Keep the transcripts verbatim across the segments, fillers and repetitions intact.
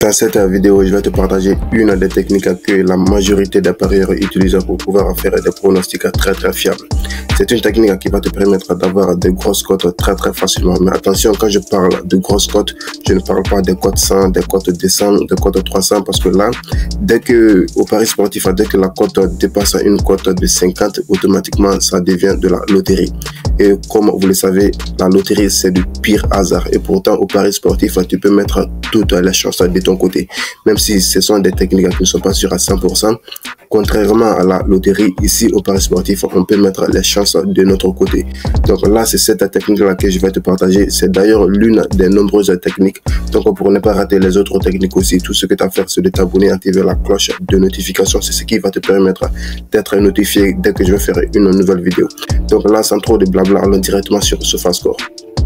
Dans cette vidéo, je vais te partager une des techniques que la majorité des parieurs utilisent pour pouvoir faire des pronostics très très fiables. C'est une technique qui va te permettre d'avoir des grosses cotes très très facilement. Mais attention, quand je parle de grosses cotes, je ne parle pas des cotes cent, des cotes deux cents, des cotes trois cents, parce que là, dès que au pari sportif, dès que la cote dépasse une cote de cinquante, automatiquement ça devient de la loterie. Et comme vous le savez, la loterie c'est du pire hasard. Et pourtant, au pari sportif, tu peux mettre toutes les chances de ton côté. Même si ce sont des techniques qui ne sont pas sûres à cent pour cent, contrairement à la loterie, ici au pari sportif, on peut mettre les chances de notre côté. Donc là, c'est cette technique-là que je vais te partager. C'est d'ailleurs l'une des nombreuses techniques. Donc pour ne pas rater les autres techniques aussi, tout ce que tu as à faire, c'est de t'abonner, activer la cloche de notification. C'est ce qui va te permettre d'être notifié dès que je vais faire une nouvelle vidéo. Donc là, sans trop de blabla, allons directement sur SofaScore.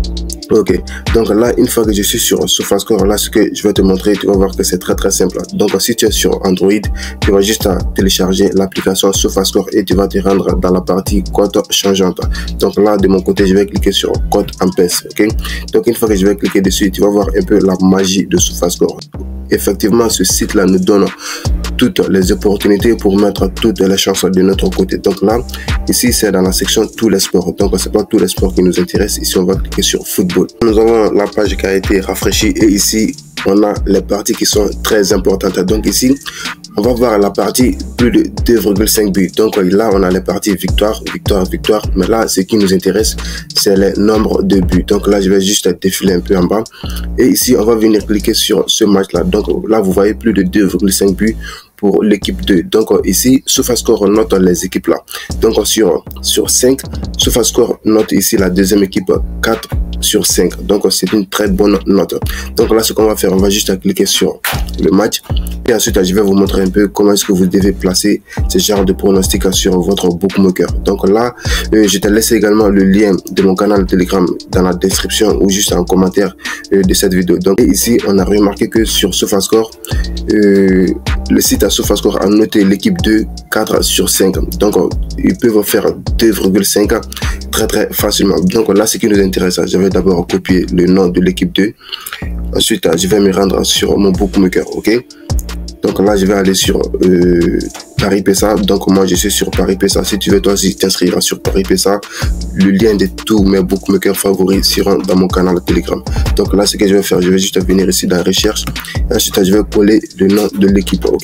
Ok, donc là, une fois que je suis sur SofaScore, là, ce que je vais te montrer, tu vas voir que c'est très très simple. Donc si tu es sur Android, tu vas juste télécharger l'application SofaScore et tu vas te rendre dans la partie cote changeante. Donc là, de mon côté, je vais cliquer sur cote en P E S. Ok, donc une fois que je vais cliquer dessus, tu vas voir un peu la magie de SofaScore. Effectivement, ce site-là nous donne toutes les opportunités pour mettre toutes les chances de notre côté. Donc là, ici, c'est dans la section tous les sports. Donc, c'est pas tous les sports qui nous intéressent. Ici, on va cliquer sur football. Nous avons la page qui a été rafraîchie et ici, on a les parties qui sont très importantes. Donc ici, on va voir la partie plus de deux virgule cinq buts. Donc là, on a les parties victoire, victoire, victoire. Mais là, ce qui nous intéresse, c'est le nombre de buts. Donc là, je vais juste défiler un peu en bas. Et ici, on va venir cliquer sur ce match-là. Donc là, vous voyez plus de deux virgule cinq buts pour l'équipe deux. Donc ici, SofaScore note les équipes là. Donc sur, sur cinq, SofaScore note ici la deuxième équipe quatre sur cinq. Donc c'est une très bonne note. Donc là, ce qu'on va faire, on va juste cliquer sur le match. Et ensuite, je vais vous montrer un peu comment est-ce que vous devez placer ce genre de pronostic sur votre bookmaker. Donc là, euh, je te laisse également le lien de mon canal Telegram dans la description ou juste en commentaire euh, de cette vidéo. Donc ici, on a remarqué que sur SofaScore, euh, le site à SofaScore a noté l'équipe deux quatre sur cinq. Donc ils peuvent faire deux virgule cinq très très facilement. Donc là, ce qui nous intéresse, je vais d'abord copier le nom de l'équipe deux. Ensuite, je vais me rendre sur mon bookmaker. Ok, donc là, je vais aller sur euh, PariPesa. Donc moi, je suis sur PariPesa. Si tu veux toi aussi t'inscrire sur PariPesa, le lien de tous mes bookmakers favoris seront dans mon canal Telegram. Donc là, ce que je vais faire, je vais juste venir ici dans recherche. Et ensuite, je vais coller le nom de l'équipe. Ok,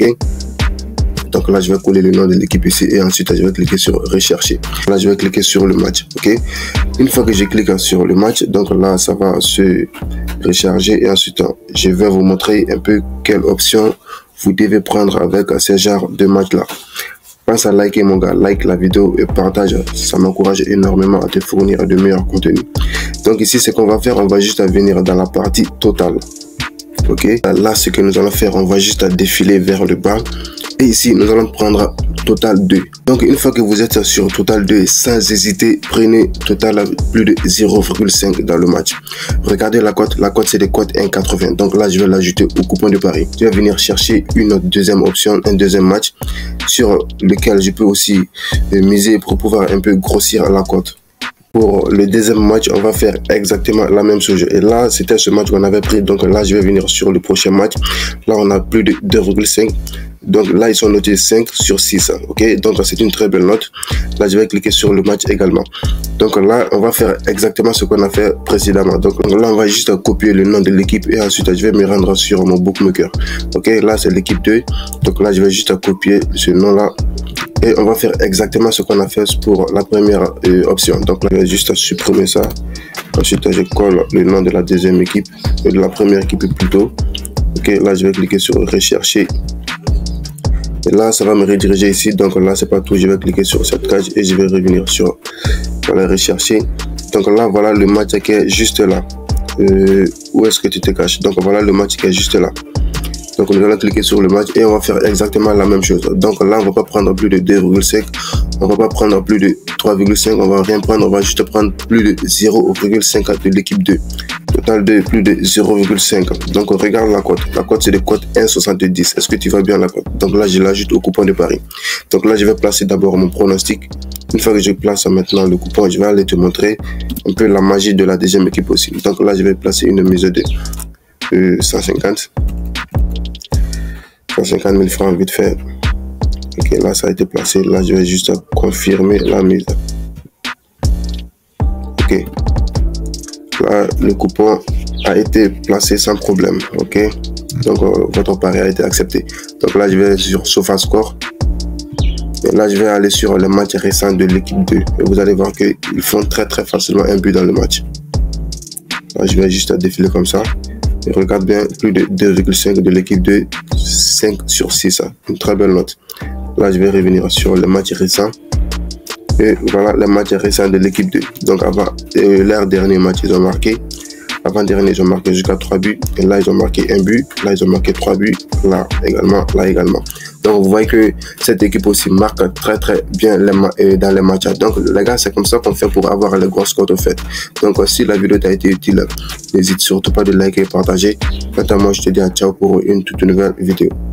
donc là, je vais coller le nom de l'équipe ici et ensuite, je vais cliquer sur rechercher. Là, je vais cliquer sur le match. Ok, une fois que je clique sur le match, donc là, ça va se recharger et ensuite, je vais vous montrer un peu quelle option vous devez prendre avec ce genre de match là. Pense à liker mon gars, like la vidéo et partage, ça m'encourage énormément à te fournir de meilleurs contenus. Donc ici, ce qu'on va faire, on va juste venir dans la partie totale. Ok, là, ce que nous allons faire, on va juste défiler vers le bas. Et ici, nous allons prendre Total deux. Donc, une fois que vous êtes sur Total deux, sans hésiter, prenez Total plus de zéro virgule cinq dans le match. Regardez la cote. La cote, c'est des cotes un virgule quatre-vingts. Donc là, je vais l'ajouter au coupon de pari. Je vais venir chercher une deuxième option, un deuxième match sur lequel je peux aussi miser pour pouvoir un peu grossir la cote. Pour le deuxième match, on va faire exactement la même chose. Et là, c'était ce match qu'on avait pris. Donc là, je vais venir sur le prochain match. Là, on a plus de deux virgule cinq. Donc là, ils sont notés cinq sur six. Ok, donc c'est une très belle note. Là, je vais cliquer sur le match également. Donc là, on va faire exactement ce qu'on a fait précédemment. Donc là, on va juste copier le nom de l'équipe et ensuite, je vais me rendre sur mon bookmaker. Ok, là, c'est l'équipe deux. Donc là, je vais juste copier ce nom-là. Et on va faire exactement ce qu'on a fait pour la première euh, option. Donc là, je vais juste supprimer ça. Ensuite, je colle le nom de la deuxième équipe, de la première équipe plutôt. Ok, là, je vais cliquer sur rechercher. Et là, ça va me rediriger ici. Donc là, c'est pas tout. Je vais cliquer sur cette case et je vais revenir sur voilà, rechercher. Donc là, voilà le match qui est juste là. Euh, où est-ce que tu te caches? Donc voilà le match qui est juste là. Donc nous allons cliquer sur le match et on va faire exactement la même chose. Donc là, on va pas prendre plus de deux virgule cinq, on va pas prendre plus de trois virgule cinq, on va rien prendre, on va juste prendre plus de zéro virgule cinq de l'équipe deux. Total de plus de zéro virgule cinq. Donc regarde la cote. La cote c'est de cote un virgule soixante-dix. Est-ce que tu vas bien la cote? Donc là, je l'ajoute au coupon de pari. Donc là, je vais placer d'abord mon pronostic. Une fois que je place maintenant le coupon, je vais aller te montrer un peu la magie de la deuxième équipe aussi. Donc là, je vais placer une mise de euh, cent cinquante. cent cinquante mille francs vite fait. Ok, là ça a été placé. Là je vais juste confirmer la mise. Ok, là le coupon a été placé sans problème. Ok, donc euh, votre pari a été accepté. Donc là je vais sur SofaScore. Et là je vais aller sur le match récent de l'équipe deux. Et vous allez voir qu'ils font très très facilement un but dans le match. Là je vais juste défiler comme ça. Et regarde bien, plus de deux virgule cinq de l'équipe deux, cinq sur six. Une très belle note. Là je vais revenir sur le match récent. Et voilà le match récent de l'équipe deux. Donc avant euh, leur dernier match, ils ont marqué. Avant-dernier, ils ont marqué jusqu'à trois buts. Et là, ils ont marqué un but. Là, ils ont marqué trois buts. Là également, là également. Donc, vous voyez que cette équipe aussi marque très, très bien les euh, dans les matchs. Donc, les gars, c'est comme ça qu'on fait pour avoir les gros scores au fait. Donc, si la vidéo t'a été utile, n'hésite surtout pas de liker et partager. Quant à moi, je te dis à ciao pour une toute nouvelle vidéo.